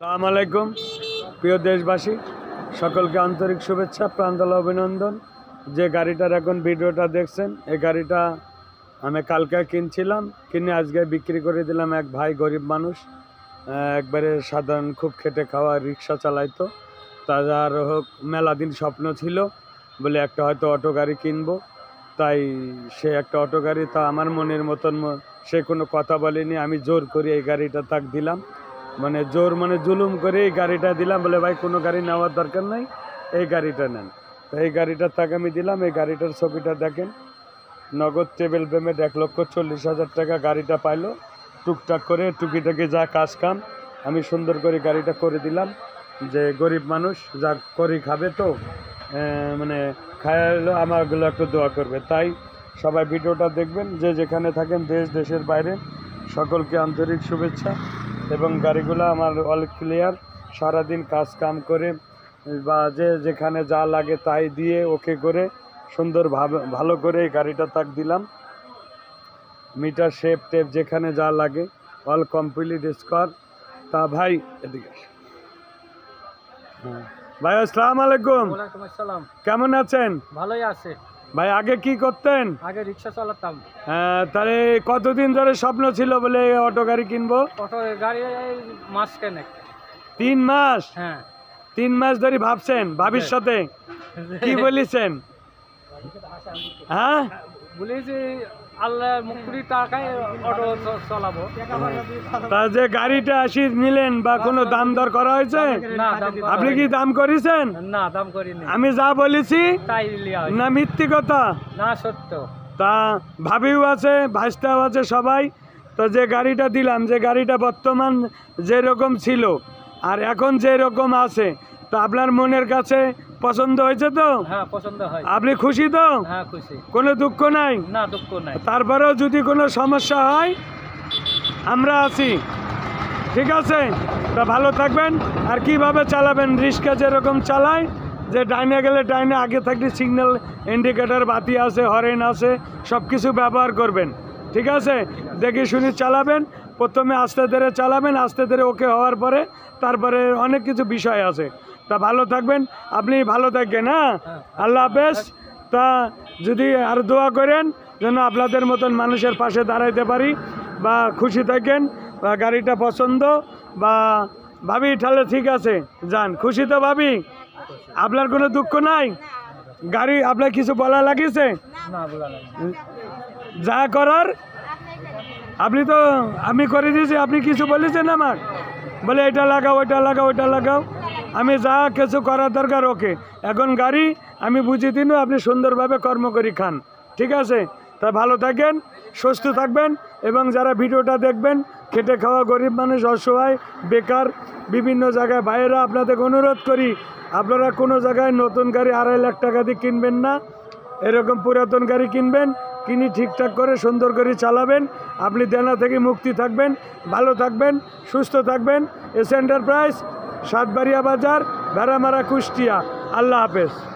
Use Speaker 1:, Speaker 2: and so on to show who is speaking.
Speaker 1: আসসালামু আলাইকুম প্রিয় দেশবাসী, সকলকে আন্তরিক শুভেচ্ছা, প্রাঞ্জল অভিনন্দন। যে গাড়িটার এখন ভিডিওটা দেখছেন, এই গাড়িটা আমি কালকে কিনছিলাম, কিনে আজকে বিক্রি করে দিলাম। এক ভাই গরিব মানুষ, একবারে সাধারণ, খুব খেটে খাওয়া, রিক্সা চালাইতো। তার হোক মেলা দিন স্বপ্ন ছিল বলে একটা হয়তো অটো গাড়ি কিনবো, তাই সে একটা অটো গাড়ি, তা আমার মনের মতন সে কোনো কথা বলেনি, আমি জোর করে এই গাড়িটা তাক দিলাম। মানে জোর মানে জুলুম করে এই গাড়িটা দিলাম, বলে ভাই কোনো গাড়ি নেওয়ার দরকার নাই, এই গাড়িটা নেন। তো এই গাড়িটার তাকে আমি দিলাম। এই গাড়িটার ছবিটা দেখেন, নগদ টেবিল পেমেন্ট 1,40,000 টাকা গাড়িটা পাইলো। টুকটাক করে টুকিটাকি যা কাজ কাম আমি সুন্দর করে গাড়িটা করে দিলাম। যে গরিব মানুষ যা করি খাবে, তো মানে খায়ালো আমারগুলো একটু দোয়া করবে। তাই সবাই ভিডিওটা দেখবেন, যে যেখানে থাকেন, দেশের বাইরে, সকলকে আন্তরিক শুভেচ্ছা। এবং গাড়িগুলো আমার অল ক্লিয়ার, সারাদিন কাজ কাম করে বা যে যেখানে যা লাগে তাই দিয়ে ওকে করে সুন্দরভাবে ভালো করে এই গাড়িটা তাক দিলাম। মিটার শেপ টেপ যেখানে যা লাগে অল কমপ্লিট স্কোয়ার। তা ভাই এদিকে ভাই, আসসালামু আলাইকুম।
Speaker 2: ওয়ালাইকুম আসসালাম।
Speaker 1: কেমন আছেন?
Speaker 2: ভালোই আছে
Speaker 1: ভাই। আগে কি করতেন?
Speaker 2: আগে রিক্সা চালাতাম।
Speaker 1: তাহলে কতদিন ধরে স্বপ্ন ছিল বলে অটো গাড়ি কিনবো?
Speaker 2: অটো গাড়ি এই মাস কেনেক।
Speaker 1: 3 মাস?
Speaker 2: হ্যাঁ,
Speaker 1: 3 মাস ধরে ভাবছেন? ভাবির সাথে কি বলেছেন? হ্যাঁ,
Speaker 2: বলি যে আল্লাহ মুক্তি টাকায় অটো চালাবো।
Speaker 1: তা যে গাড়িটা নিলেন বা কোনো দাম দর করা হয়েছে?
Speaker 2: না, দাম
Speaker 1: আপনি কি দাম করেছেন?
Speaker 2: না, দাম করিনি।
Speaker 1: আমি যা বলেছি
Speaker 2: তাই লিয়া হয়েছে।
Speaker 1: না মিথ্যে কথা?
Speaker 2: না, সত্য।
Speaker 1: তা ভাবিও আছে, ভাইস্তাও আছে, সবাই। তো যে গাড়িটা দিলাম, যে গাড়িটা বর্তমান যেরকম ছিল আর এখন যেরকম আছে, তা আপনার মনের কাছে পছন্দ হয়েছে তো?
Speaker 2: হ্যাঁ, পছন্দ হয়।
Speaker 1: আপনি খুশি তো?
Speaker 2: হ্যাঁ, খুশি।
Speaker 1: কোনো দুঃখ নাই?
Speaker 2: না, দুঃখ নাই।
Speaker 1: তারপরেও যদি কোনো সমস্যা হয় আমরা আছি, ঠিক আছে? তা ভালো থাকবেন। আর কিভাবে চালাবেন, রিক্সা যেরকম চালায়, যে ডাইনে গেলে ডাইনে, আগে থাকলে সিগন্যাল ইন্ডিকেটার বাতি আছে, হরেন আছে, সব কিছু ব্যবহার করবেন, ঠিক আছে? দেখে শুনে চালাবেন। প্রথমে আস্তে ধীরে চালাবেন, আস্তে ধীরে ওকে হওয়ার পরে তারপরে অনেক কিছু বিষয় আছে। তা ভালো থাকবেন, আপনি ভালো থাকবেন। হ্যাঁ, আল্লাহ হাফেজ। তা যদি আর দোয়া করেন যেন আপনাদের মতন মানুষের পাশে দাঁড়াইতে পারি, বা খুশি থাকেন, বা গাড়িটা পছন্দ, বা ভাবি তাহলে ঠিক আছে যান। খুশি তো ভাবি? আপনার কোনো দুঃখ নাই? গাড়ি আপনার কিছু বলা লাগিয়েছে?
Speaker 2: না, বলা নাই।
Speaker 1: যা করার আপনি তো আমি করে দিয়েছি, আপনি কিছু বলেছেন আমার, বলে এটা লাগাও, ওইটা লাগাও, ওইটা লাগাও। আমি যা কিছু করার দরকার ওকে। এখন গাড়ি আমি বুঝিয়ে দিন, আপনি সুন্দরভাবে কর্ম করি খান, ঠিক আছে? তা ভালো থাকেন, সুস্থ থাকবেন। এবং যারা ভিডিওটা দেখবেন, খেটে খাওয়া গরিব মানুষ, অসহায়, বেকার, বিভিন্ন জায়গায় বাইরে, আপনাদের অনুরোধ করি, আপনারা কোনো জায়গায় নতুন গাড়ি 2.5 লাখ টাকা দিয়ে কিনবেন না। এরকম পুরাতন গাড়ি কিনবেন, কিনে ঠিকঠাক করে সুন্দর করে চালাবেন। আপনি দেনা থেকে মুক্তি থাকবেন, ভালো থাকবেন, সুস্থ থাকবেন। এস এন্টারপ্রাইজ, সাতবাড়িয়া বাজার, ভেড়ামারা, কুষ্টিয়া। আল্লাহ হাফেজ।